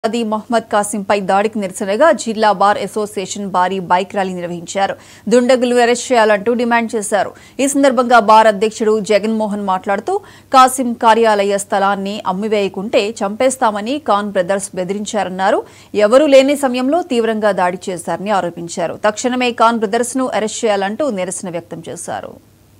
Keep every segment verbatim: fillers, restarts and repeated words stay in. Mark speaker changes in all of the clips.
Speaker 1: అది మహమ్మద్ కాసిం పై దాడికి నిరసనగా జిల్లా బార్ అసోసియేషన్ భారీ బైక్ ర్యాలీ నిర్వహించారు. దుండగులు అరెస్ట్ చేయాలంటూ డిమాండ్ చేశారు. ఈ సందర్భంగా బార్ అధ్యక్షుడు జగన్మోహన్ మాట్లాడుతూ కాసిం కార్యాలయ స్థలాన్ని అమ్మివేయకుంటే చంపేస్తామని ఖాన్ బ్రదర్స్ బెదిరించారన్నారు. ఎవరూ లేని సమయంలో తీవ్రంగా దాడి చేశారని ఆరోపించారు. తక్షణమే ఖాన్ బ్రదర్స్ ను అరెస్ట్ చేయాలంటూ నిరసన వ్యక్తం చేశారు.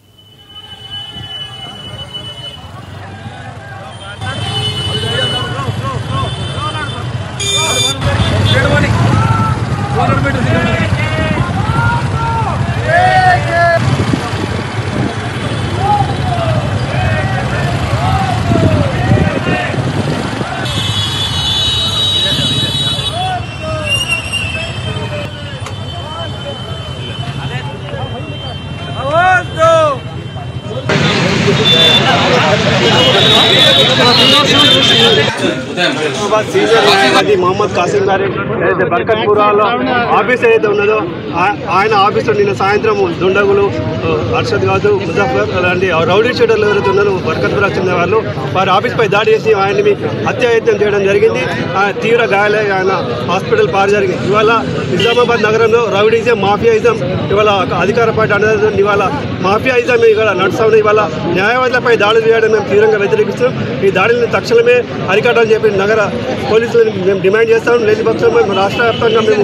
Speaker 2: సీనియర్ న్యాయవాది మహమ్మద్ కాసిం గారి ఏదైతే బర్కత్పురాలో ఆఫీస్ ఏదైతే ఉన్నదో ఆయన ఆఫీస్లో నిన్న సాయంత్రం దుండగులు అర్షద్ కాదు ముజఫర్ అలాంటి రౌడీ షీటర్లు ఎవరైతే ఉన్నారో బర్కత్పురా చెందిన వాళ్ళు వారి ఆఫీస్పై దాడి చేసి ఆయన్ని హత్యాయత్నం చేయడం జరిగింది. తీవ్ర గాయాలై ఆయన హాస్పిటల్ పారు జరిగింది. ఇవాళ నిజామాబాద్ నగరంలో రౌడీజం మాఫియాయిజం ఇవాళ అధికార పార్టీ అనేది ఇవాళ మాఫియాయిజం ఇవాళ నడుస్తుంది. ఇవాళ న్యాయవాదులపై దాడులు చేయడం మేము తీవ్రంగా వ్యతిరేకిస్తున్నాం. ఈ దాడులను తక్షణమే అరికట్టాలని చెప్పి నగర పోలీసులను మేము డిమాండ్ చేస్తాం. లేని పక్షంలో మేము రాష్ట్ర వ్యాప్తంగా మేము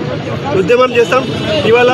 Speaker 2: ఉద్యమం చేస్తాం. ఇవాళ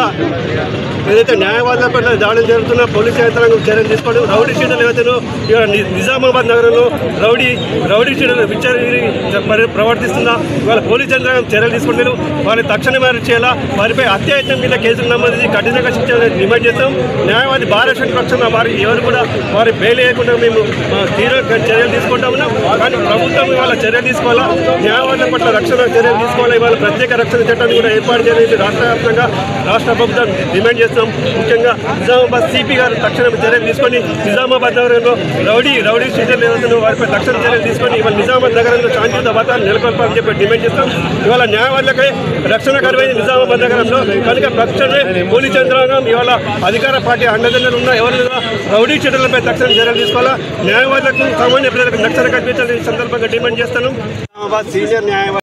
Speaker 2: ఏదైతే న్యాయవాదులపై దాడులు జరుగుతున్నా పోలీసు యంత్రాంగం చర్యలు తీసుకోవడం, రౌడీ షీటర్లు ఏవైతేనో ఇవాళ నిజామాబాద్ నగరంలో రౌడీ రౌడీ షీటర్లు విచారి ప్రవర్తిస్తున్నా ఇవాళ పోలీసు యంత్రాంగం చర్యలు తీసుకుంటారు. వారిని తక్షణమే అరెస్ట్ చేయాలా, వారిపై హత్యాయత్నం కింద కేసులు నమోదు కఠినంగా శిక్ష డిమాండ్ చేస్తాం. న్యాయవాది భారత పక్షంగా వారి ఎవరు కూడా వారి బెయిల్ వేయకుండా మేము తీవ్ర చర్యలు తీసుకుంటా ఉన్నాం. కానీ ప్రభుత్వం ఇవాళ చర్యలు తీసుకోవాలా, న్యాయవాదుల పట్ల రక్షణ చర్యలు తీసుకోవాలా. ఇవాళ ప్రత్యేక రక్షణ చట్టాన్ని కూడా ఏర్పాటు చేయాలని రాష్ట్ర వ్యాప్తంగా రాష్ట్ర ప్రభుత్వం డిమాండ్ చేస్తాం. ముఖ్యంగా నిజామాబాద్ సిపి గారు తక్షణ చర్యలు తీసుకొని నిజామాబాద్ నగరంలో రౌడీ రౌడీ షీటర్లు ఏవైతే వారిపై తక్షణ చర్యలు తీసుకొని ఇవాళ నిజామాబాద్ నగరంలో శాంతియుత వాతావరణం నెలకొల్పాలని చెప్పి డిమాండ్ చేస్తాం. ఇవాళ న్యాయవాదులకై రక్షణ కరువైంది నిజామాబాద్ నగరంలో. కనుక తక్షణమే పోలీస్ యంత్రాంగం ఇవాళ అధికార పార్టీ అండదండలు ఉన్న ఎవరైనా రౌడీ షీటర్లపై తక్షణ చర్యలు తీసుకోవాలా, న్యాయవాదులకు సామాన్య ప్రజలకు రక్షణ కల్పించాలని ఈ సందర్భంగా డిమాండ్ చేస్తాను. సీనియర్ న్యాయవాది